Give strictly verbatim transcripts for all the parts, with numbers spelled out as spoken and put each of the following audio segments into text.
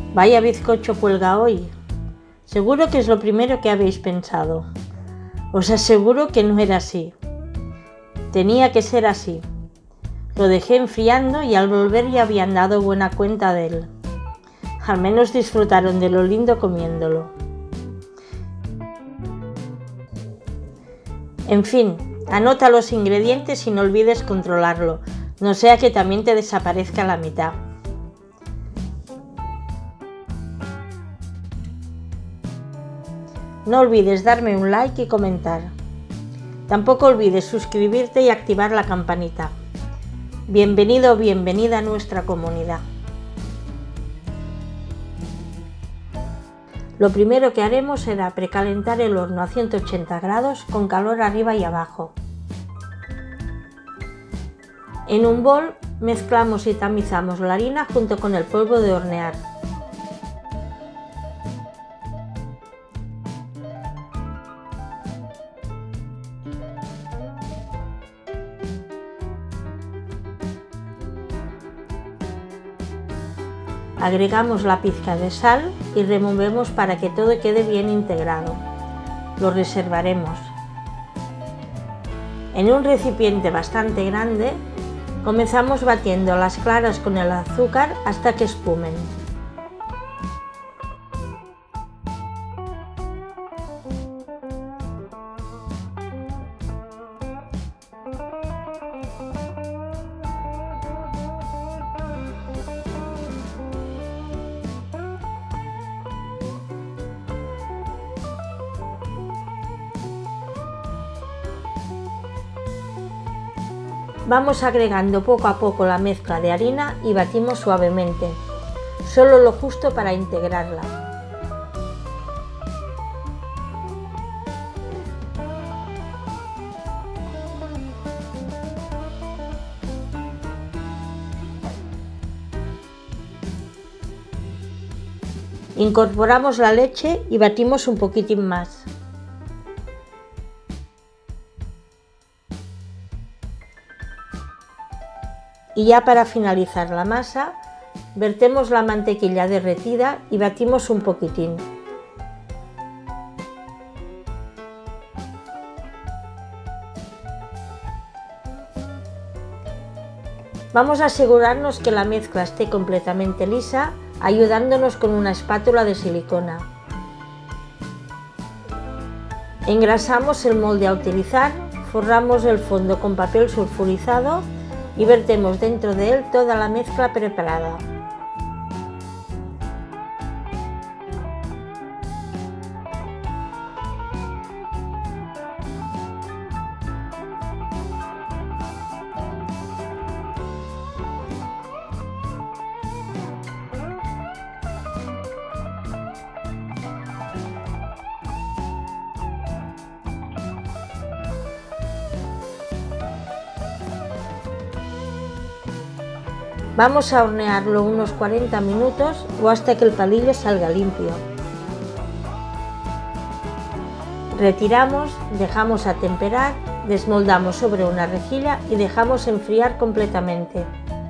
Vaya bizcocho cuelga hoy. Seguro que es lo primero que habéis pensado. Os aseguro que no era así. Tenía que ser así. Lo dejé enfriando y al volver ya habían dado buena cuenta de él. Al menos disfrutaron de lo lindo comiéndolo. En fin, anota los ingredientes y no olvides controlarlo, no sea que también te desaparezca la mitad. No olvides darme un like y comentar. Tampoco olvides suscribirte y activar la campanita. Bienvenido o bienvenida a nuestra comunidad. Lo primero que haremos será precalentar el horno a ciento ochenta grados con calor arriba y abajo. En un bol mezclamos y tamizamos la harina junto con el polvo de hornear. Agregamos la pizca de sal y removemos para que todo quede bien integrado. Lo reservaremos. En un recipiente bastante grande, comenzamos batiendo las claras con el azúcar hasta que espumen. Vamos agregando poco a poco la mezcla de harina y batimos suavemente, solo lo justo para integrarla. Incorporamos la leche y batimos un poquitín más. Y ya para finalizar la masa, vertemos la mantequilla derretida y batimos un poquitín. Vamos a asegurarnos que la mezcla esté completamente lisa, ayudándonos con una espátula de silicona. Engrasamos el molde a utilizar, forramos el fondo con papel sulfurizado y vertemos dentro de él toda la mezcla preparada. Vamos a hornearlo unos cuarenta minutos o hasta que el palillo salga limpio. Retiramos, dejamos atemperar, desmoldamos sobre una rejilla y dejamos enfriar completamente.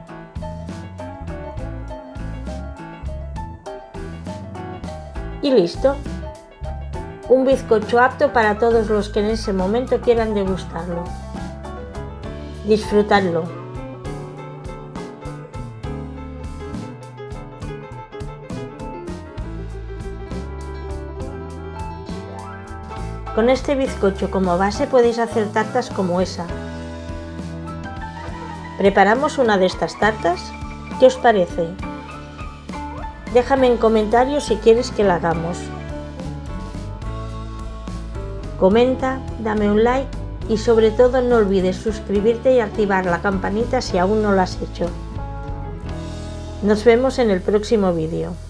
Y listo. Un bizcocho apto para todos los que en ese momento quieran degustarlo. Disfrutadlo. Con este bizcocho como base podéis hacer tartas como esa. ¿Preparamos una de estas tartas? ¿Qué os parece? Déjame en comentarios si quieres que la hagamos. Comenta, dame un like y sobre todo no olvides suscribirte y activar la campanita si aún no lo has hecho. Nos vemos en el próximo vídeo.